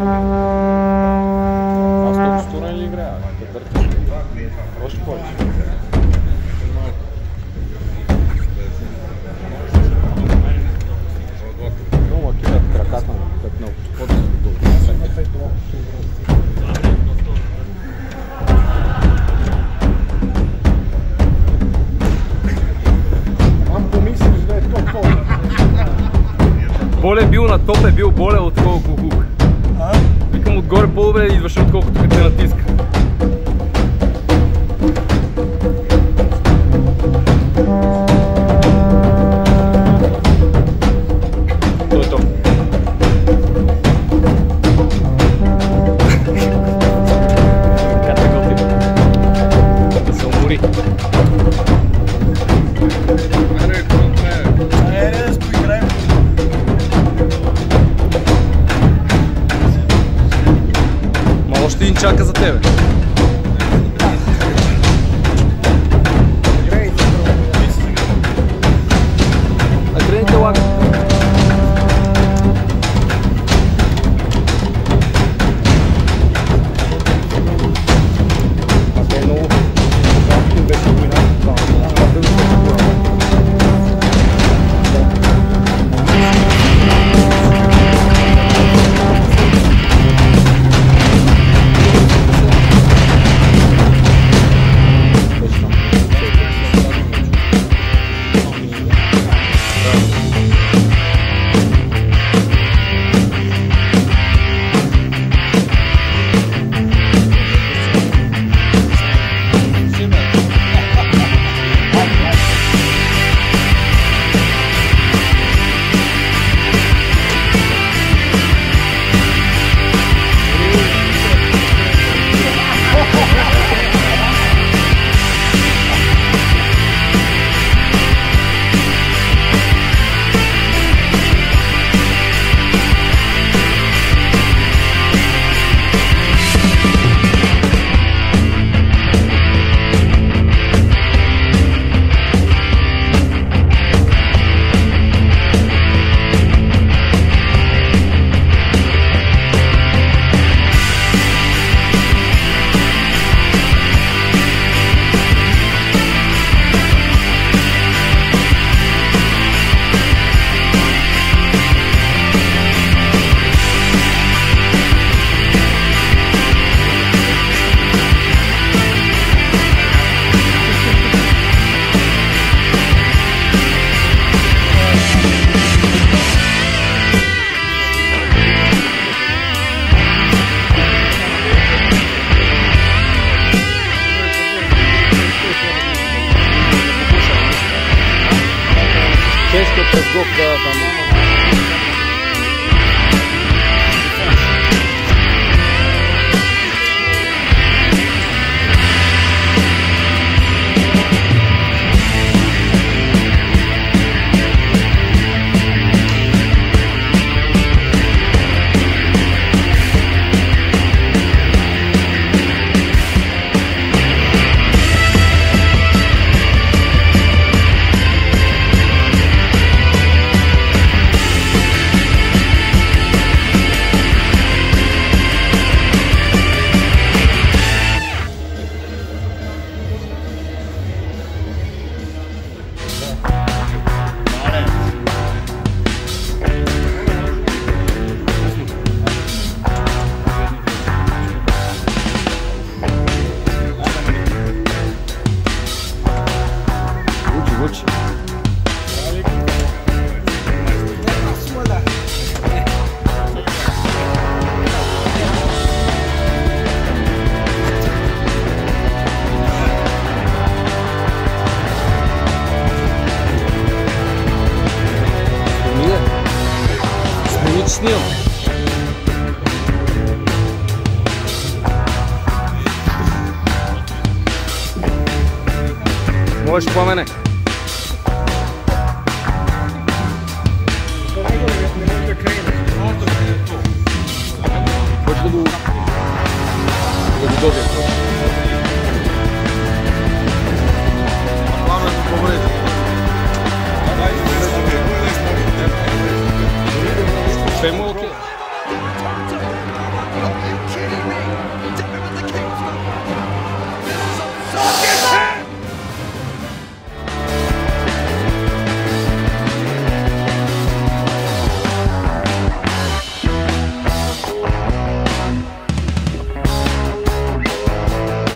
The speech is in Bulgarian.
Аз толкова стурен ли играя? Още повече. Много ма кидат краката му, като много подходи до долу. Ам помислиш да е топ. Боле бил на топ, е бил боле отколко хук. Викам отгоре по-добре идваше отколкото като те натиска. Той е топ. Ката гълти. Да се умори. Още един чака за тебе. Агрените лак. Снимам. Можеш пламене. Хочеш да го добия?